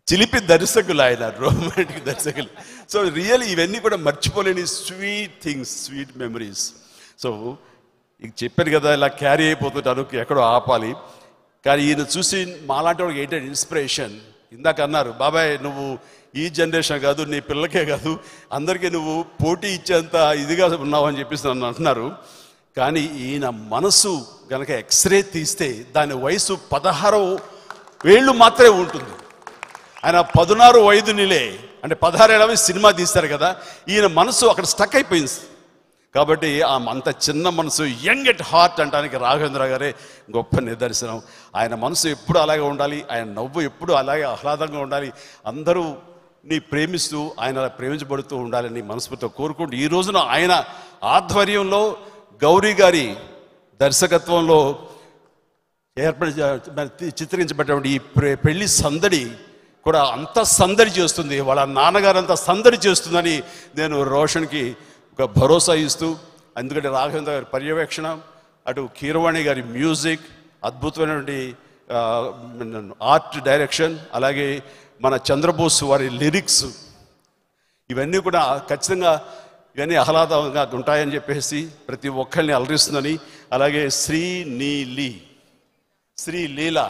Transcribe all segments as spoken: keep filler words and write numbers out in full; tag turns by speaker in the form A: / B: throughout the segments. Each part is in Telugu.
A: చిలిపి దర్శకులు ఆయన, రొమాంటిక్ దర్శకులు. సో రియల్ ఇవన్నీ కూడా మర్చిపోలేని sweet things, sweet memories. So ఇక చెప్పాను కదా, ఇలా క్యారీ అయిపోతుంటాను, ఎక్కడో ఆపాలి. కానీ ఈయన చూసి మాలాంటి వాళ్ళకి ఏంటంటే ఇన్స్పిరేషన్. ఇందాక అన్నారు, బాబాయ్ నువ్వు ఈ జనరేషన్ కాదు, నీ పిల్లకే కాదు, అందరికీ నువ్వు పోటీ ఇచ్చేంత ఇదిగా ఉన్నావు అని చెప్పేసి నన్ను అంటున్నారు. కానీ ఈయన మనసు కనుక ఎక్స్రే తీస్తే దాని వయసు పదహారు వేళ్ళు మాత్రమే ఉంటుంది. ఆయన పదునారు వయదునిలే అంటే పదహారేళ్ళవి సినిమా తీస్తారు కదా, ఈయన మనసు అక్కడ స్టక్ అయిపోయింది. కాబట్టి ఆ అంత చిన్న మనసు, యంగ్ ఎట్ హార్ట్ అంటానికి రాఘవేంద్ర గారే గొప్ప నిదర్శనం. ఆయన మనసు ఎప్పుడు అలాగే ఉండాలి, ఆయన నవ్వు ఎప్పుడు అలాగే ఆహ్లాదంగా ఉండాలి, అందరూ నీ ప్రేమిస్తూ ఆయన ప్రేమించబడుతూ ఉండాలని మనస్ఫూర్తిగా కోరుకుంటూ, ఈ రోజున ఆయన ఆధ్వర్యంలో గౌరీ గారి దర్శకత్వంలో ఏర్పడి చిత్రించబడినటువంటి ఈ పెళ్లి సందడి కూడా అంత సందడి చేస్తుంది, వాళ్ళ నాన్నగారు అంత సందడి చేస్తుందని నేను రోషన్కి ఒక భరోసా ఇస్తూ, ఎందుకంటే రాఘవేంద్ర గారి పర్యవేక్షణ, అటు కీరవాణి గారి మ్యూజిక్, అద్భుతమైనటువంటి ఆర్ట్ డైరెక్షన్, అలాగే మన చంద్రబోస్ వారి లిరిక్స్, ఇవన్నీ కూడా ఖచ్చితంగా ఇవన్నీ ఆహ్లాదంగా ఉంటాయని చెప్పేసి ప్రతి ఒక్కరిని అలరిస్తుందని. అలాగే Sri Neeli, Sri Leela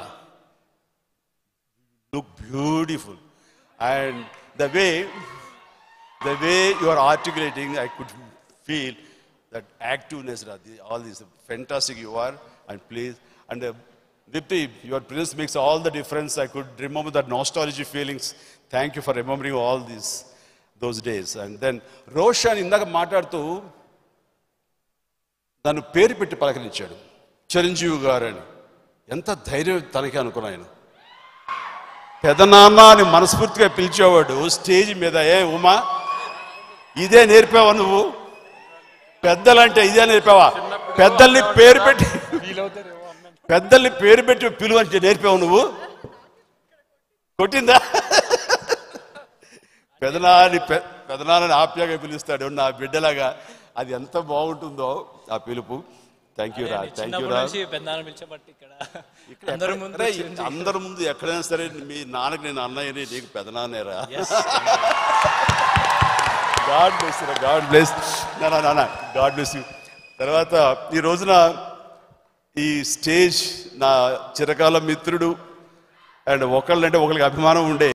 A: look beautiful, and the way the way you are articulating, I could feel that activeness, all this fantastic you are, and please, and uh, Dipti, your presence makes all the difference. I could remember that nostalgic feelings. Thank you for remembering all these those days. And then Roshan ఇందాక మాట్లాడుతూ దాన్ని పేరు పెట్టి పలకరించాడు, చిరంజీవి గారు అని. ఎంత ధైర్యం తనకి అనుకున్నా. ఆయన పెదనాన్న అని మనస్ఫూర్తిగా పిలిచేవాడు స్టేజ్ మీద. ఏ ఉమా, ఇదే నేర్పావా నువ్వు? పెద్దలంటే ఇదే నేర్పావా? పెద్దల్ని పేరు పెట్టి పెద్దల్ని పేరు పెట్టి పిలువ అంటే నేర్పావు నువ్వు? కొట్టిందా? పెదనాన్ని పెదనాన్నని ఆప్యాగా పిలుస్తాడు నా బిడ్డలాగా. అది ఎంత బాగుంటుందో ఆ పిలుపు. థ్యాంక్ యూ రా, థ్యాంక్ యూ రా. అందరి ముందు ఎక్కడైనా సరే మీ నాన్నకి నేను అన్నయ్యని, నీకు పెదనాన్నేరా. God bless you, god bless నాన్న, నాన్న గాడ్ బ్లెస్ యూ. తర్వాత ఈ రోజున ఈ స్టేజ్ నా చిరకాల మిత్రుడు, అండ్ ఒకళ్ళంటే ఒకరికి అభిమానం ఉండే